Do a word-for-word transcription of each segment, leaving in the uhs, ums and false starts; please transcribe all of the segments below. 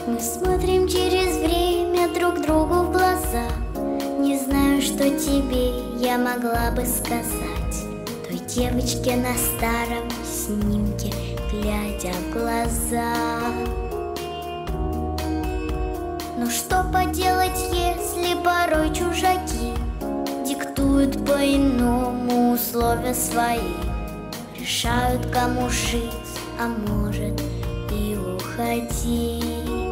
Мы смотрим через время друг другу в глаза. Не знаю, что тебе я могла бы сказать той девочке на старом снимке, глядя в глаза. Ну что поделать, если порой чужаки диктуют по-иному условия свои, решают, кому жить, а может и уходить.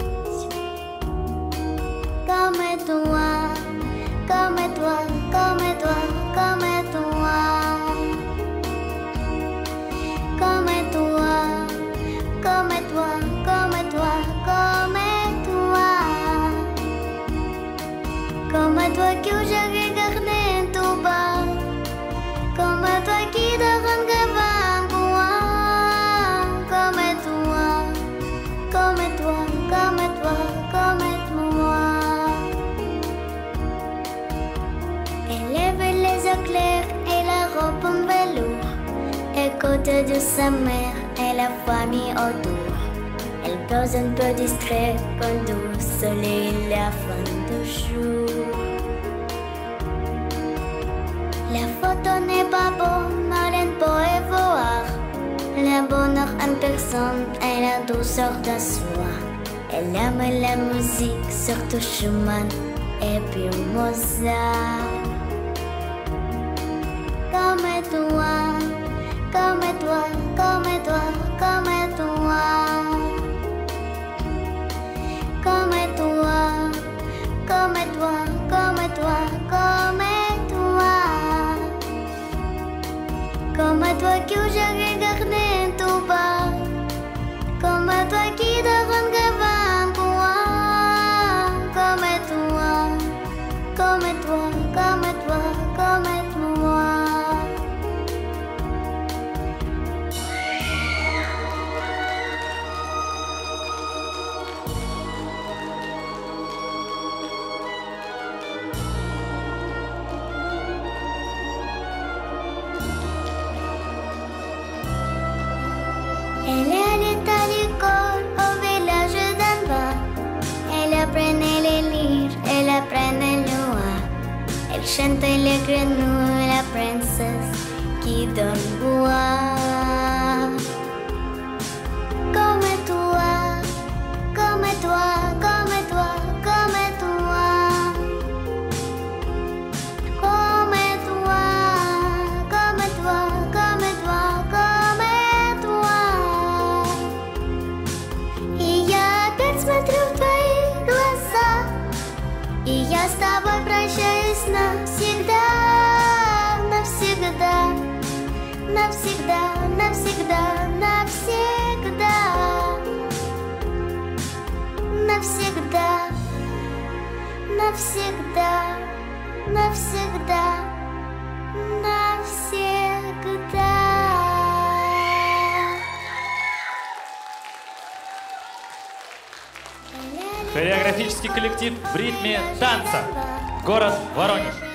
Comme toi, comme toi, comme toi, comme toi, comme toi, comme toi, comme toi, comme toi, comme toi que je regarde tout bas, comme toi qui devant devant moi, comme toi, comme toi, comme toi, comme moi. Elle lève les yeux clairs et la robe en velours, et côté de sa mère et la famille autour. Elle pose un peu distrait pendant le soleil la fin du jour. La photo n'est pas bonne, elle ne peut voir le bonheur en personne et la douceur de soi. Elle aime la musique, surtout Schumann et puis Mozart. Comme toi, comme toi, comme toi, comme toi, comme toi, comme toi, comme toi, comme toi, comme toi que je regarde tout bas, comme toi qui devant devant moi, comme toi, comme toi, comme toi, comme moi. Elle allait à l'école au village d'en bas. Elle apprenait les lire, elle apprenait le noir. Elle chantait les grenouilles, la princesse qui donne boire. Comme toi, comme toi, comme toi, comme toi, comme toi, comme toi, comme toi, comme toi. И я опять смотрю в твои глаза, и я с тобой прощаюсь навсегда, навсегда, навсегда, навсегда, навсегда, навсегда, навсегда, навсегда, навсегда. Хореографический коллектив в ритме танца. Город Воронеж.